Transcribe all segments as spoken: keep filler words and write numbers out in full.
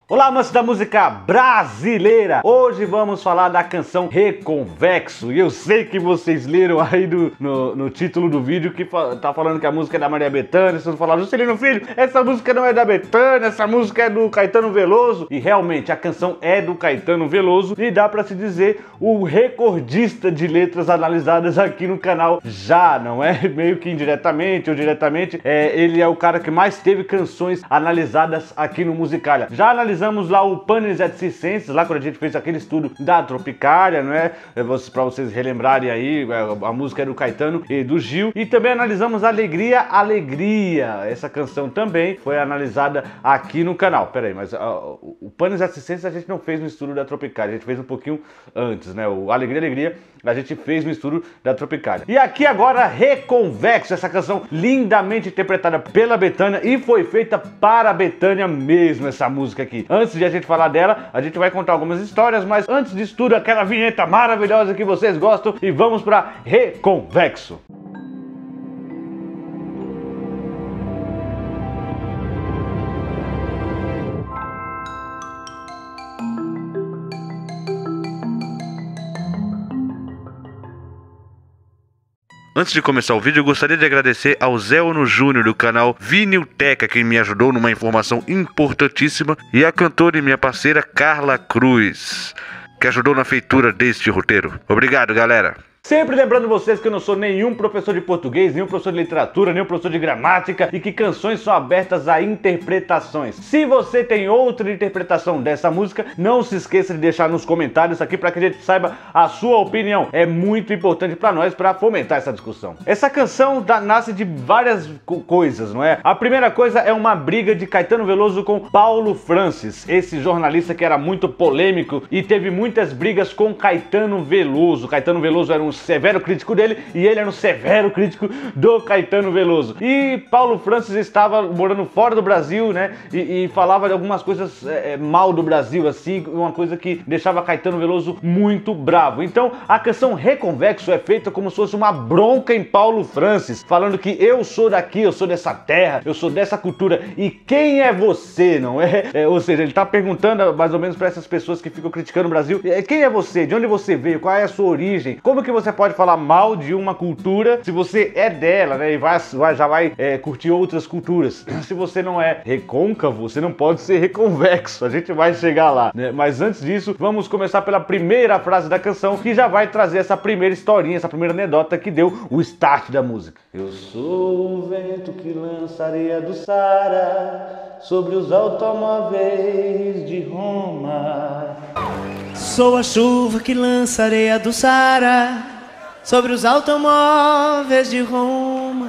Olá, amantes da música brasileira! Hoje vamos falar da canção Reconvexo. E eu sei que vocês leram aí do, no, no título do vídeo que fa tá falando que a música é da Maria Bethânia. Vocês falaram, Juscelino Filho, essa música não é da Bethânia, essa música é do Caetano Veloso. E realmente, a canção é do Caetano Veloso e dá pra se dizer o recordista de letras analisadas aqui no canal já, não é? Meio que indiretamente ou diretamente, é, ele é o cara que mais teve canções analisadas aqui no Musicalha. Já analisamos Analisamos lá o Panis et Circenses, lá quando a gente fez aquele estudo da Tropicália, não é? Para vocês relembrarem aí, a música é do Caetano e do Gil. E também analisamos Alegria, Alegria. Essa canção também foi analisada aqui no canal. Pera aí, mas uh, o Panis et Circenses a gente não fez no estudo da Tropicália, a gente fez um pouquinho antes, né? O Alegria, Alegria a gente fez no estudo da Tropicália. E aqui agora Reconvexo, essa canção lindamente interpretada pela Bethânia e foi feita para a Bethânia mesmo, essa música aqui. Antes de a gente falar dela, a gente vai contar algumas histórias, mas antes disso tudo, aquela vinheta maravilhosa que vocês gostam e vamos para Reconvexo. Antes de começar o vídeo, eu gostaria de agradecer ao Zé Ono Júnior do canal Vinilteca, que me ajudou numa informação importantíssima, e a cantora e minha parceira Carla Cruz, que ajudou na feitura deste roteiro. Obrigado, galera! Sempre lembrando vocês que eu não sou nenhum professor de português, nenhum professor de literatura, nenhum professor de gramática e que canções são abertas a interpretações. Se você tem outra interpretação dessa música, não se esqueça de deixar nos comentários aqui para que a gente saiba a sua opinião. É muito importante para nós para fomentar essa discussão. Essa canção da, nasce de várias co coisas, não é? A primeira coisa é uma briga de Caetano Veloso com Paulo Francis, esse jornalista que era muito polêmico e teve muitas brigas com Caetano Veloso. Caetano Veloso era um severo crítico dele e ele era um severo crítico do Caetano Veloso. E Paulo Francis estava morando fora do Brasil, né? E, e falava de algumas coisas é, mal do Brasil, assim, uma coisa que deixava Caetano Veloso muito bravo. Então a canção Reconvexo é feita como se fosse uma bronca em Paulo Francis, falando que eu sou daqui, eu sou dessa terra, eu sou dessa cultura e quem é você, não é? é ou seja, ele tá perguntando mais ou menos para essas pessoas que ficam criticando o Brasil, quem é você? De onde você veio? Qual é a sua origem? Como que você Você pode falar mal de uma cultura se você é dela, né? E vai, vai, já vai é, curtir outras culturas. Se você não é recôncavo, você não pode ser reconvexo. A gente vai chegar lá, né? Mas antes disso, vamos começar pela primeira frase da canção, que já vai trazer essa primeira historinha, essa primeira anedota que deu o start da música. Eu sou o vento que lança areia do Saara sobre os automóveis de Roma. Sou a chuva que lança areia do Saara sobre os automóveis de Roma.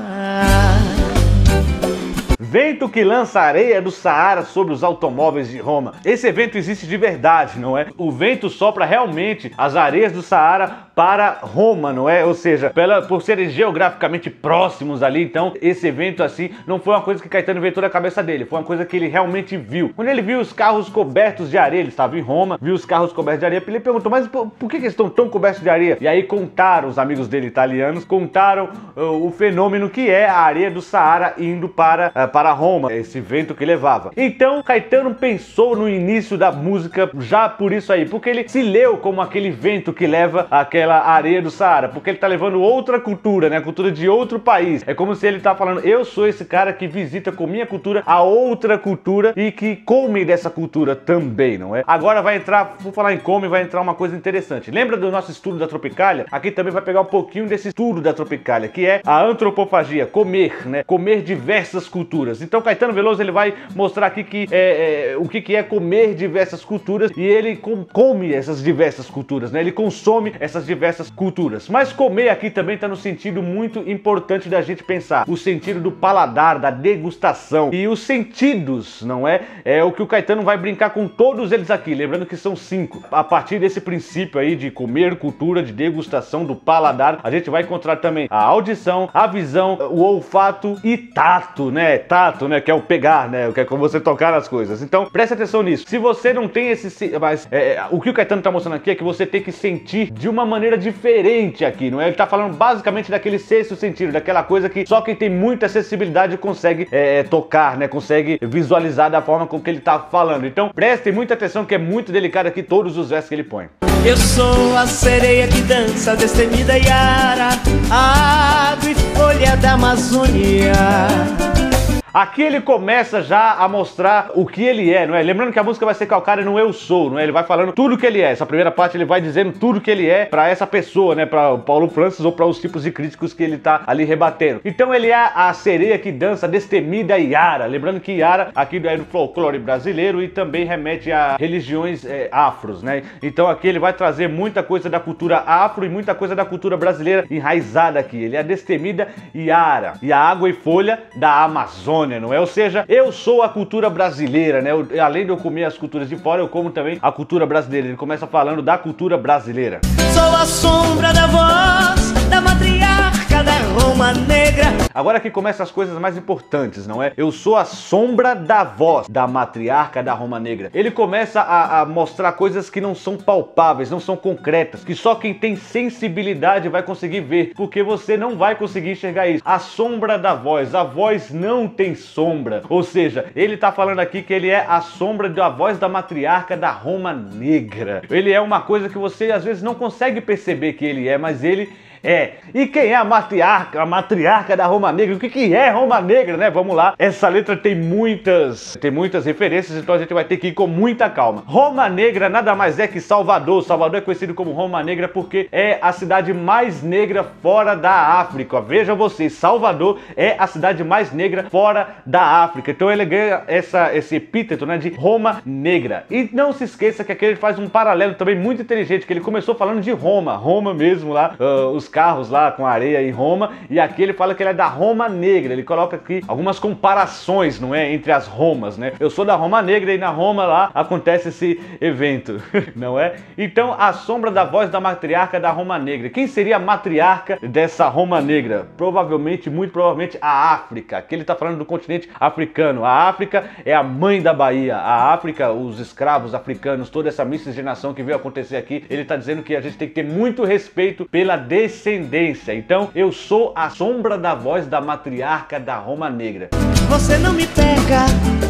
Vento que lança areia do Saara sobre os automóveis de Roma. Esse evento existe de verdade, não é? O vento sopra realmente as areias do Saara para Roma, não é? Ou seja, pela, por serem geograficamente próximos ali, então esse evento assim não foi uma coisa que Caetano inventou na cabeça dele, foi uma coisa que ele realmente viu. Quando ele viu os carros cobertos de areia, ele estava em Roma, viu os carros cobertos de areia, ele perguntou, mas por, por que, que eles estão tão cobertos de areia? E aí contaram, os amigos dele italianos, contaram uh, o fenômeno que é a areia do Saara indo para, uh, para Roma, esse vento que levava. Então Caetano pensou no início da música já por isso aí, porque ele se leu como aquele vento que leva aquela areia do Saara, porque ele tá levando outra cultura, né? A cultura de outro país. É como se ele tá falando, eu sou esse cara que visita com minha cultura a outra cultura e que come dessa cultura também, não é? Agora vai entrar, vou falar em come, vai entrar uma coisa interessante. Lembra do nosso estudo da Tropicália? Aqui também vai pegar um pouquinho desse estudo da Tropicália, que é a antropofagia, comer, né? Comer diversas culturas. Então Caetano Veloso ele vai mostrar aqui que é, é, o que, que é comer diversas culturas e ele com, come essas diversas culturas, né? Ele consome essas diversas culturas. Mas comer aqui também está no sentido muito importante da gente pensar, o sentido do paladar, da degustação. E os sentidos, não é? É o que o Caetano vai brincar com todos eles aqui, lembrando que são cinco. A partir desse princípio aí de comer, cultura, de degustação, do paladar, a gente vai encontrar também a audição, a visão, o olfato e tato, né? Tato, né? Que é o pegar, né? Que é como você tocar nas coisas. Então, preste atenção nisso. Se você não tem esse... Mas é, o que o Caetano está mostrando aqui é que você tem que sentir de uma maneira maneira diferente aqui, não é? Ele tá falando basicamente daquele sexto sentido, daquela coisa que só quem tem muita acessibilidade consegue é, tocar, né? Consegue visualizar da forma com que ele tá falando. Então prestem muita atenção que é muito delicado aqui todos os versos que ele põe. Eu sou a sereia que dança, destemida Iara, água e folha da Amazônia. Aqui ele começa já a mostrar o que ele é, não é? Lembrando que a música vai ser calcada no eu sou, não é? Ele vai falando tudo que ele é. Essa primeira parte ele vai dizendo tudo que ele é pra essa pessoa, né? Pra o Paulo Francis ou pra os tipos de críticos que ele tá ali rebatendo. Então ele é a sereia que dança, destemida Iara. Lembrando que Iara aqui é do folclore brasileiro e também remete a religiões é, afros, né? Então aqui ele vai trazer muita coisa da cultura afro e muita coisa da cultura brasileira enraizada aqui. Ele é a destemida Iara e a água e folha da Amazônia, não é? Ou seja, eu sou a cultura brasileira, né? Eu, além de eu comer as culturas de fora, eu como também a cultura brasileira. Ele começa falando da cultura brasileira. Sou a sombra da voz da matriarca da Roma Negra. Agora aqui começam as coisas mais importantes, não é? Eu sou a sombra da voz da matriarca da Roma Negra. Ele começa a, a mostrar coisas que não são palpáveis, não são concretas, que só quem tem sensibilidade vai conseguir ver, porque você não vai conseguir enxergar isso. A sombra da voz, a voz não tem sombra, ou seja, ele tá falando aqui que ele é a sombra da voz da matriarca da Roma Negra. Ele é uma coisa que você às vezes não consegue perceber que ele é, mas ele é. E quem é a matriarca, a matriarca da Roma Negra? O que que é Roma Negra, né? Vamos lá. Essa letra tem muitas, tem muitas referências, então a gente vai ter que ir com muita calma. Roma Negra nada mais é que Salvador. Salvador é conhecido como Roma Negra porque é a cidade mais negra fora da África. Veja vocês, Salvador é a cidade mais negra fora da África. Então ele ganha essa, esse epíteto, né, de Roma Negra. E não se esqueça que aqui ele faz um paralelo também muito inteligente, que ele começou falando de Roma, Roma mesmo lá, uh, os carros lá com areia em Roma, e aqui ele fala que ele é da Roma Negra. Ele coloca aqui algumas comparações, não é, entre as Romas, né? Eu sou da Roma Negra e na Roma lá acontece esse evento, não é? Então a sombra da voz da matriarca da Roma Negra. Quem seria a matriarca dessa Roma Negra? Provavelmente, muito provavelmente a África. Aqui ele tá falando do continente africano. A África é a mãe da Bahia. A África, os escravos africanos, toda essa miscigenação que veio acontecer aqui, ele tá dizendo que a gente tem que ter muito respeito pela descendência. Então eu sou a sombra da voz da matriarca da Roma Negra. Você não me pega,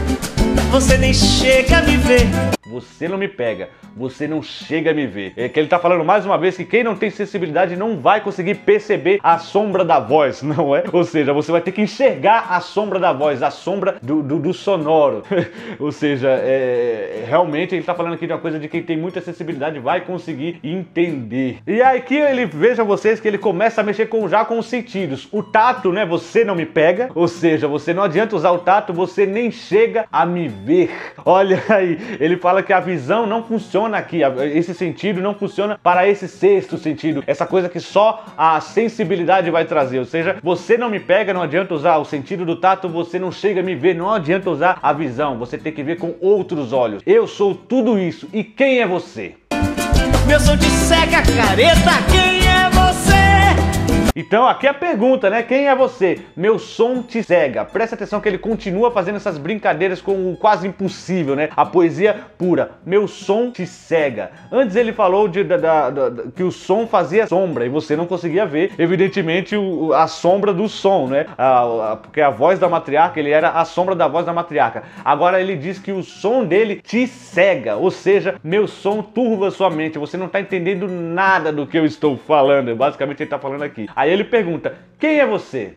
você nem chega a me ver. Você não me pega, você não chega a me ver. É que ele tá falando mais uma vez que quem não tem sensibilidade não vai conseguir perceber a sombra da voz, não é? Ou seja, você vai ter que enxergar a sombra da voz, a sombra do, do, do sonoro. Ou seja, é, realmente ele tá falando aqui de uma coisa de quem tem muita sensibilidade vai conseguir entender. E aqui ele, veja vocês que ele começa a mexer com, já com os sentidos. O tato, né? Você não me pega, ou seja, você não adianta usar o tato, você nem chega a me ver. Olha aí, ele fala que a visão não funciona aqui, esse sentido não funciona para esse sexto sentido, essa coisa que só a sensibilidade vai trazer, ou seja, você não me pega, não adianta usar o sentido do tato, você não chega a me ver, não adianta usar a visão, você tem que ver com outros olhos. Eu sou tudo isso, e quem é você? Meu som te cega, careta, quem é você? Então aqui é a pergunta, né? Quem é você? Meu som te cega. Presta atenção que ele continua fazendo essas brincadeiras com o quase impossível, né? A poesia pura. Meu som te cega. Antes ele falou de, da, da, da, que o som fazia sombra e você não conseguia ver, evidentemente, o, a sombra do som, né? A, a, porque a voz da matriarca, ele era a sombra da voz da matriarca. Agora ele diz que o som dele te cega, ou seja, meu som turva sua mente. Você não tá entendendo nada do que eu estou falando. Basicamente ele tá falando aqui. Aí ele pergunta, quem é você?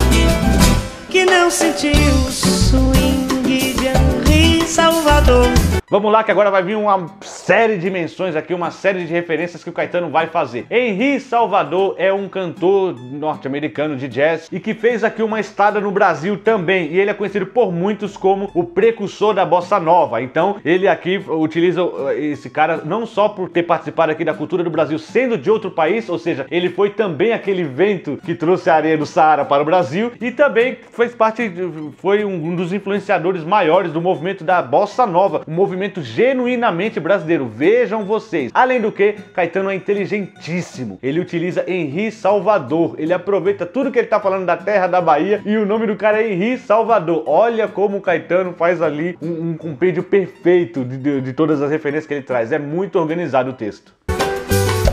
Que não sentiu o swing de Henri Salvador. Vamos lá que agora vai vir uma série de menções aqui, uma série de referências que o Caetano vai fazer. Henri Salvador é um cantor norte-americano de jazz e que fez aqui uma estada no Brasil também. E ele é conhecido por muitos como o precursor da bossa nova. Então ele aqui utiliza esse cara não só por ter participado aqui da cultura do Brasil sendo de outro país, ou seja, ele foi também aquele vento que trouxe a areia do Saara para o Brasil e também fez parte, foi um dos influenciadores maiores do movimento da bossa nova, um movimento genuinamente brasileiro, vejam vocês. Além do que, Caetano é inteligentíssimo, ele utiliza Henri Salvador, ele aproveita tudo que ele tá falando da terra da Bahia e o nome do cara é Henri Salvador. Olha como o Caetano faz ali um, um compêndio perfeito de, de, de todas as referências que ele traz, é muito organizado o texto.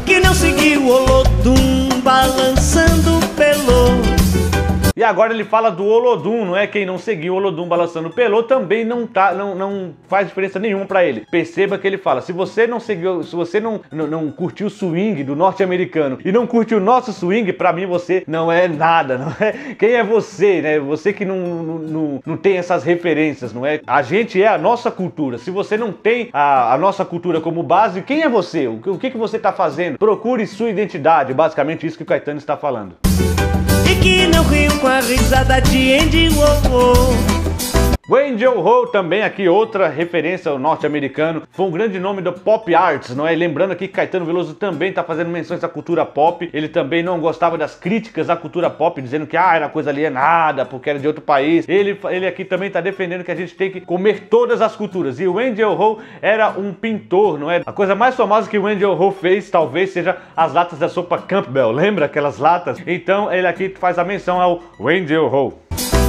que não seguiu o Olodum balançando pelo. E agora ele fala do Olodum, não é? Quem não seguiu o Olodum balançando pelô também não, tá, não, não faz diferença nenhuma pra ele. Perceba que ele fala, se você não seguiu, se você não, não, não curtiu o swing do norte-americano e não curtiu o nosso swing, pra mim você não é nada, não é? Quem é você, né? Você que não, não, não, não tem essas referências, não é? A gente é a nossa cultura. Se você não tem a, a nossa cultura como base, quem é você? O, o que, que você tá fazendo? Procure sua identidade, basicamente isso que o Caetano está falando. E que não riu com a risada de Andy Warhol. O Andy Warhol também aqui, outra referência ao norte-americano, foi um grande nome do pop arts, não é? Lembrando aqui que Caetano Veloso também está fazendo menções à cultura pop, ele também não gostava das críticas à cultura pop, dizendo que ah, era coisa alienada, porque era de outro país. Ele, ele aqui também está defendendo que a gente tem que comer todas as culturas, e o Andy Warhol era um pintor, não é? A coisa mais famosa que o Andy Warhol fez, talvez, seja as latas da sopa Campbell, lembra aquelas latas? Então ele aqui faz a menção ao Andy Warhol.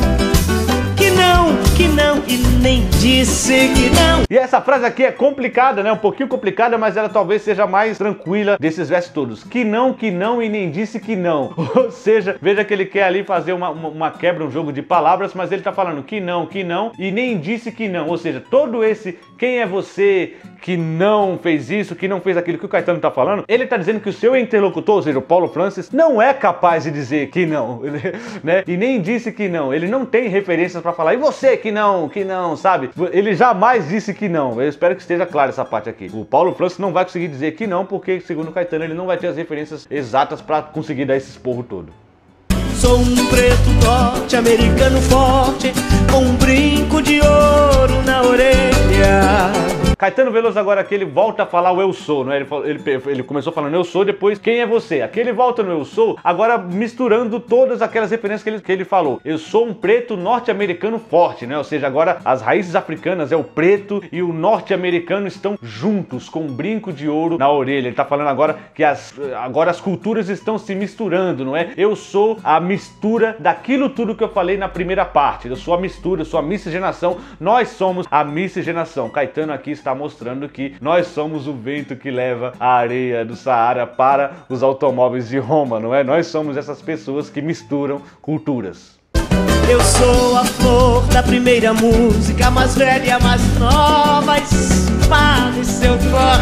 Que não, que não, e nem disse que não. E essa frase aqui é complicada, né? Um pouquinho complicada, mas ela talvez seja mais tranquila desses versos todos. Que não, que não, e nem disse que não. Ou seja, veja que ele quer ali fazer uma, uma, uma quebra, um jogo de palavras, mas ele tá falando que não, que não, e nem disse que não. Ou seja, todo esse quem é você que não fez isso, que não fez aquilo que o Caetano tá falando, ele tá dizendo que o seu interlocutor, ou seja, o Paulo Francis, não é capaz de dizer que não, né? E nem disse que não. Ele não tem referências pra falar, e você que não, que não, sabe? Ele jamais disse que não. Eu espero que esteja clara essa parte aqui. O Paulo Francis não vai conseguir dizer que não, porque, segundo o Caetano, ele não vai ter as referências exatas pra conseguir dar esse esporro todo. Sou um preto norte-americano forte, com um brinco de ouro na orelha. Caetano Veloso agora aqui ele volta a falar o eu sou, não é? Ele, ele, ele começou falando eu sou, depois quem é você? Aqui ele volta no eu sou, agora misturando todas aquelas referências que ele, que ele falou. Eu sou um preto norte-americano forte, né? Ou seja, agora as raízes africanas é o preto e o norte-americano estão juntos, com um brinco de ouro na orelha. Ele tá falando agora que as, agora as culturas estão se misturando, não é? Eu sou a mistura daquilo tudo que eu falei na primeira parte. Eu sou a mistura, eu sou a miscigenação. Nós somos a miscigenação. Caetano aqui está mostrando que nós somos o vento que leva a areia do Saara para os automóveis de Roma, não é? Nós somos essas pessoas que misturam culturas. Eu sou a flor da primeira música, mais velha, mais nova, espada e seu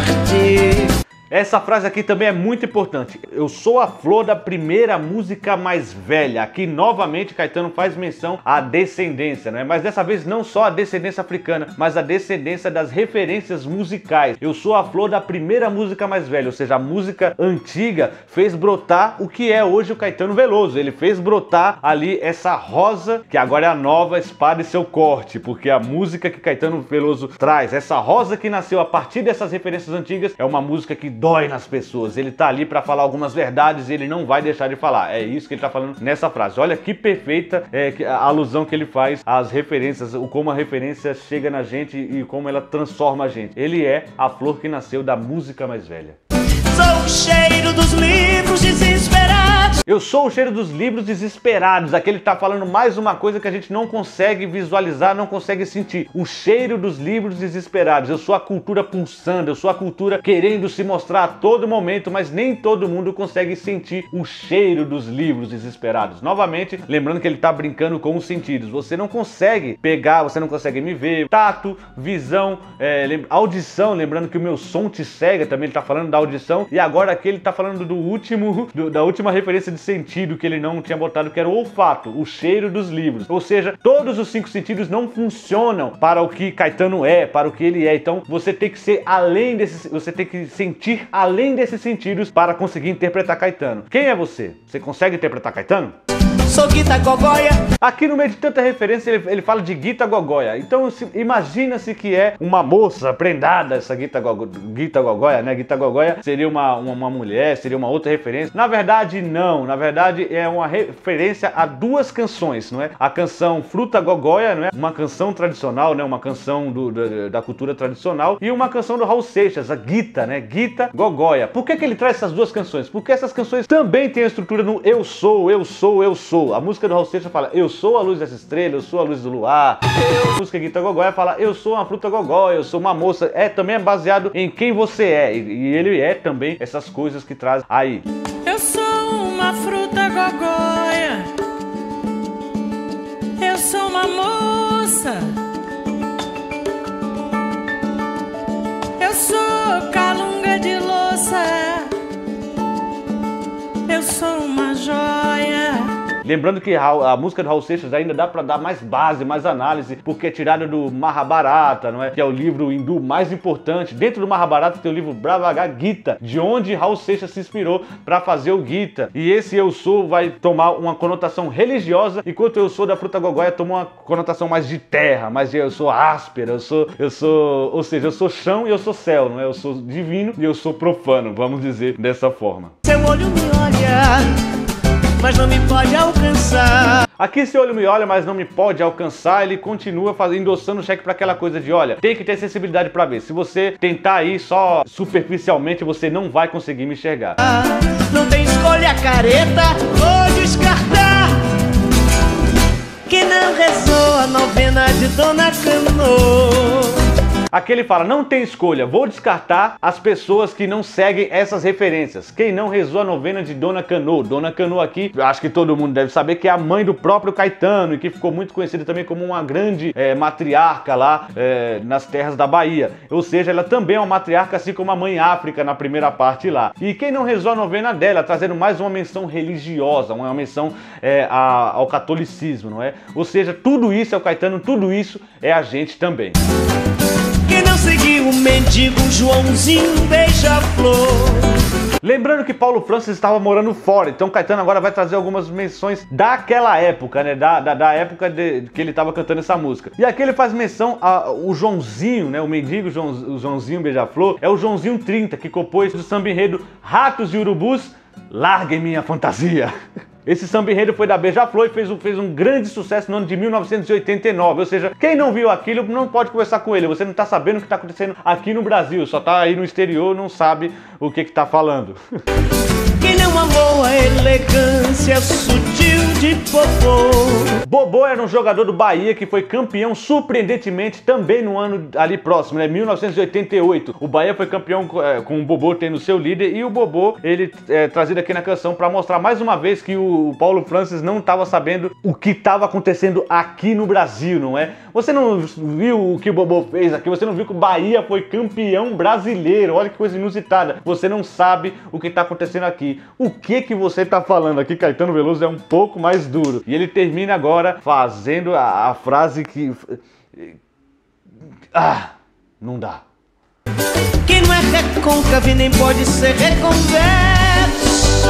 corte. Essa frase aqui também é muito importante. Eu sou a flor da primeira música mais velha. Aqui novamente Caetano faz menção à descendência, né? Mas dessa vez não só a descendência africana, mas a descendência das referências musicais. Eu sou a flor da primeira música mais velha, ou seja, a música antiga fez brotar o que é hoje o Caetano Veloso. Ele fez brotar ali essa rosa, que agora é a nova espada e seu corte, porque a música que Caetano Veloso traz, essa rosa que nasceu a partir dessas referências antigas, é uma música que dói nas pessoas. Ele tá ali para falar algumas verdades e ele não vai deixar de falar. É isso que ele tá falando nessa frase. Olha que perfeita é, a alusão que ele faz às referências, o como a referência chega na gente e como ela transforma a gente. Ele é a flor que nasceu da música mais velha. Sou o cheiro dos livros desesperados. Eu sou o cheiro dos livros desesperados. Aqui ele tá falando mais uma coisa que a gente não consegue visualizar, não consegue sentir. O cheiro dos livros desesperados. Eu sou a cultura pulsando, eu sou a cultura querendo se mostrar a todo momento, mas nem todo mundo consegue sentir o cheiro dos livros desesperados. Novamente, lembrando que ele tá brincando com os sentidos. Você não consegue pegar, você não consegue me ver. Tato, visão, é, audição. Lembrando que o meu som te cega, também ele tá falando da audição. E agora aqui ele tá falando do último, do, da última referência de sentido que ele não tinha botado, que era o olfato, o cheiro dos livros. Ou seja, todos os cinco sentidos não funcionam para o que Caetano é, para o que ele é. Então você tem que ser além desses, você tem que sentir além desses sentidos para conseguir interpretar Caetano. Quem é você? Você consegue interpretar Caetano? Sou Guita Gogóia. Aqui no meio de tanta referência ele, ele fala de Guita Gogóia. Então imagina-se que é uma moça prendada, essa Guita, Gogo, Guita Gogóia, né? Guita Gogóia seria uma, uma, uma mulher, seria uma outra referência. Na verdade não, na verdade é uma referência a duas canções, não é? A canção Fruta Gogóia, não é? Uma canção tradicional, né? Uma canção do, da, da cultura tradicional, e uma canção do Raul Seixas, a Guita, né? Guita Gogóia. Por que que ele traz essas duas canções? Porque essas canções também têm a estrutura no eu sou, eu sou, eu sou. sou. A música do Raul Seixas fala, eu sou a luz dessa estrela, eu sou a luz do luar. A música Guita Gogóia fala, eu sou uma fruta gogó, eu sou uma moça. É, também é baseado em quem você é. E ele é também essas coisas que traz aí. Eu sou uma fruta gogóia, eu sou uma moça, eu sou calunga de louça, eu sou uma joia. Lembrando que a música do Raul Seixas ainda dá pra dar mais base, mais análise, porque é tirada do Mahabharata, não é? Que é o livro hindu mais importante. Dentro do Mahabharata tem o livro Bhagavad Gita, de onde Raul Seixas se inspirou para fazer o Gita. E esse eu sou vai tomar uma conotação religiosa, enquanto eu sou da fruta gogóia toma uma conotação mais de terra, mais de eu sou áspera, eu sou, eu sou, ou seja, eu sou chão e eu sou céu, não é? Eu sou divino e eu sou profano, vamos dizer dessa forma. Seu olho me olha, mas não me pode alcançar. Aqui seu olho me olha, mas não me pode alcançar. Ele continua fazendo, endossando o cheque para aquela coisa de, olha, tem que ter sensibilidade para ver. Se você tentar ir só superficialmente, você não vai conseguir me enxergar. Ah, não tem escolha, careta, vou descartar. Que não rezou a novena de Dona Cano. Aqui ele fala, não tem escolha, vou descartar as pessoas que não seguem essas referências. Quem não rezou a novena de Dona Cano. Dona Cano aqui, acho que todo mundo deve saber que é a mãe do próprio Caetano e que ficou muito conhecida também como uma grande é, matriarca lá é, nas terras da Bahia. Ou seja, ela também é uma matriarca, assim como a mãe África na primeira parte lá. E quem não rezou a novena dela, trazendo mais uma menção religiosa, uma menção é, a, ao catolicismo, não é? Ou seja, tudo isso é o Caetano, tudo isso é a gente também. Quem não seguiu o mendigo Joãozinho Beija-Flor. Lembrando que Paulo Francis estava morando fora, então Caetano agora vai trazer algumas menções daquela época, né? Da, da, da época de, que ele estava cantando essa música. E aqui ele faz menção ao Joãozinho, né? O mendigo João, o Joãozinho Beija-Flor, é o Joãozinho trinta, que compôs do samba enredo Ratos e Urubus, Larguem Minha Fantasia. Esse samba enredo foi da Beija-Flor e fez um, fez um grande sucesso no ano de mil novecentos e oitenta e nove. Ou seja, quem não viu aquilo não pode conversar com ele. Você não está sabendo o que está acontecendo aqui no Brasil. Só está aí no exterior, não sabe o que está falando. Quem não amou a elegância sutil de Bobô. Bobô era um jogador do Bahia que foi campeão surpreendentemente também no ano ali próximo, né? mil novecentos e oitenta e oito. O Bahia foi campeão é, com o Bobô tendo seu líder e o Bobô, ele é trazido aqui na canção para mostrar mais uma vez que o o Paulo Francis não estava sabendo o que estava acontecendo aqui no Brasil, não é? Você não viu o que o Bobô fez aqui, você não viu que o Bahia foi campeão brasileiro, olha que coisa inusitada. Você não sabe o que está acontecendo aqui. O que que você está falando aqui? Caetano Veloso é um pouco mais duro. E ele termina agora fazendo a, a frase que... Ah, não dá. Quem não é recôncavo nem pode ser reconverso.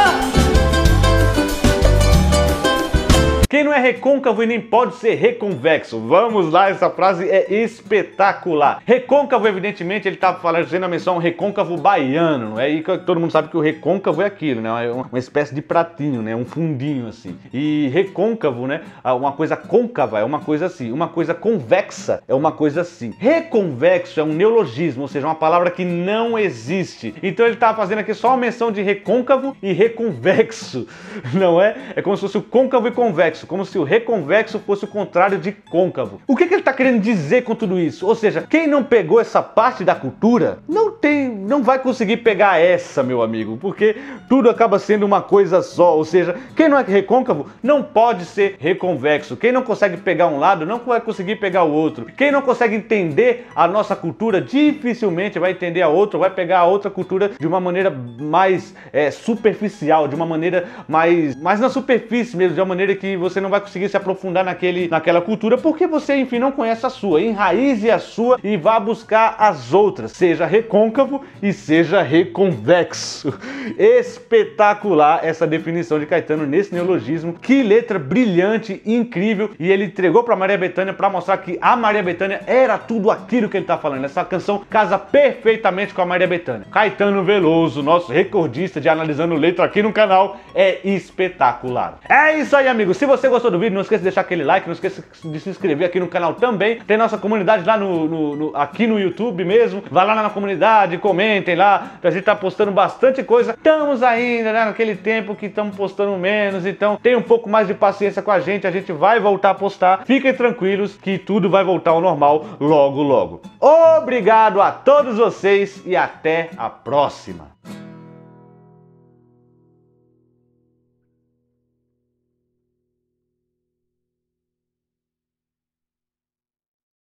Quem não é recôncavo e nem pode ser reconvexo. Vamos lá, essa frase é espetacular. Recôncavo, evidentemente, ele está fazendo a menção a um recôncavo baiano, não é? E todo mundo sabe que o recôncavo é aquilo, né? É uma espécie de pratinho, né? Um fundinho, assim. E recôncavo, né? Uma coisa côncava é uma coisa assim. Uma coisa convexa é uma coisa assim. Reconvexo é um neologismo, ou seja, uma palavra que não existe. Então ele está fazendo aqui só uma menção de recôncavo e reconvexo, não é? É como se fosse o côncavo e convexo. Como se o reconvexo fosse o contrário de côncavo. O que que ele está querendo dizer com tudo isso? Ou seja, quem não pegou essa parte da cultura não tem, não vai conseguir pegar essa, meu amigo, porque tudo acaba sendo uma coisa só. Ou seja, quem não é recôncavo não pode ser reconvexo. Quem não consegue pegar um lado não vai conseguir pegar o outro. Quem não consegue entender a nossa cultura dificilmente vai entender a outra, vai pegar a outra cultura de uma maneira mais é, superficial, de uma maneira mais, mais na superfície mesmo, de uma maneira que você não vai conseguir se aprofundar naquele, naquela cultura, porque você, enfim, não conhece a sua. Enraize a sua e vá buscar as outras. Seja recôncavo e seja reconvexo. Espetacular essa definição de Caetano nesse neologismo. Que letra brilhante, incrível. E ele entregou para Maria Bethânia para mostrar que a Maria Bethânia era tudo aquilo que ele está falando. Essa canção casa perfeitamente com a Maria Bethânia. Caetano Veloso, nosso recordista de analisando letra aqui no canal, é espetacular. É isso aí, amigos. Se você gostou do vídeo, não esqueça de deixar aquele like, não esqueça de se inscrever aqui no canal também. Tem nossa comunidade lá no, no, no aqui no YouTube mesmo. Vai lá na comunidade, comente. comentem lá, a gente tá postando bastante coisa. Estamos ainda, né, naquele tempo que estamos postando menos, então tem um pouco mais de paciência com a gente, a gente vai voltar a postar. Fiquem tranquilos que tudo vai voltar ao normal logo, logo. Obrigado a todos vocês e até a próxima.